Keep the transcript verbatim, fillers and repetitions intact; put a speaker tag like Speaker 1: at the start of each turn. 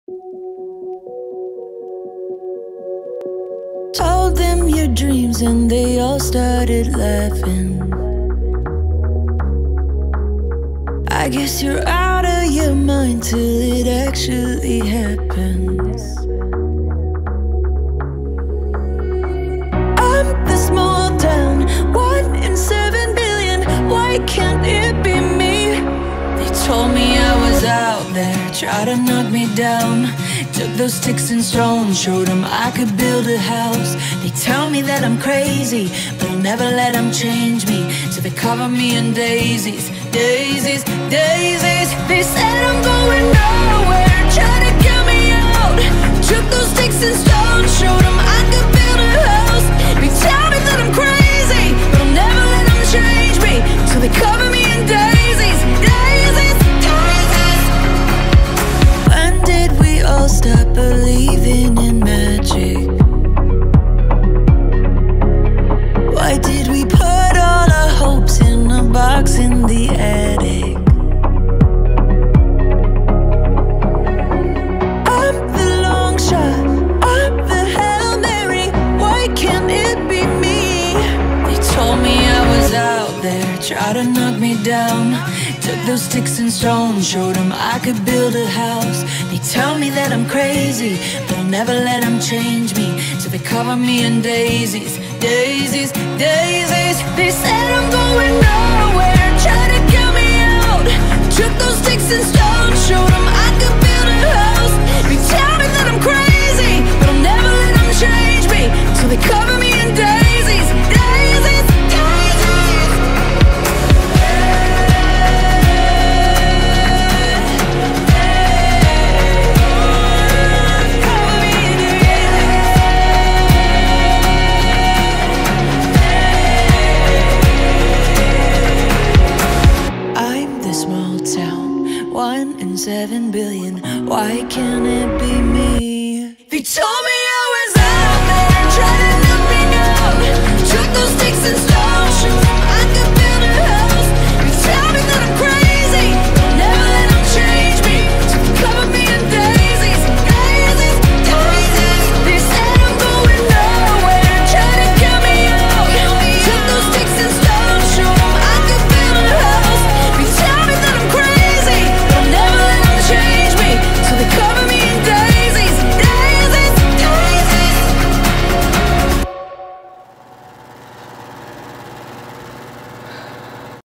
Speaker 1: Told them your dreams and they all started laughing. I guess you're out of your mind till it actually happens. I'm the small town, one in seven billion. Why can't it be me? They told me I was out there, tried to knock me down. Took those sticks and stones, showed them I could build a house. They tell me that I'm crazy, but I'll never let them change me. So they cover me in daisies, daisies, daisies. They said I'm going nowhere, trying to get me out. Took those sticks and stones, showed them I could build a house. They tell me that I'm crazy, but I'll never let them change me. So they cover me in daisies, daisies, daisies. When did we all stop believing in magic? Why did we put all our hopes in a box in the attic? I'm the long shot, I'm the Hail Mary. Why can't it be me? They told me I was out there, tried to knock me down. Took those sticks and stones, showed them I could build a house. They tell me that I'm crazy, but I'll never let them change me. So they cover me in daisies, daisies, daisies. They said I'm going nowhere, trying to get me out. Took those sticks and stones, showed them I could build a house. They tell me that I'm crazy, but I'll never let them change me. So they cover me in daisies, daisies, daisies. One in seven billion. Why can't it be me? They told me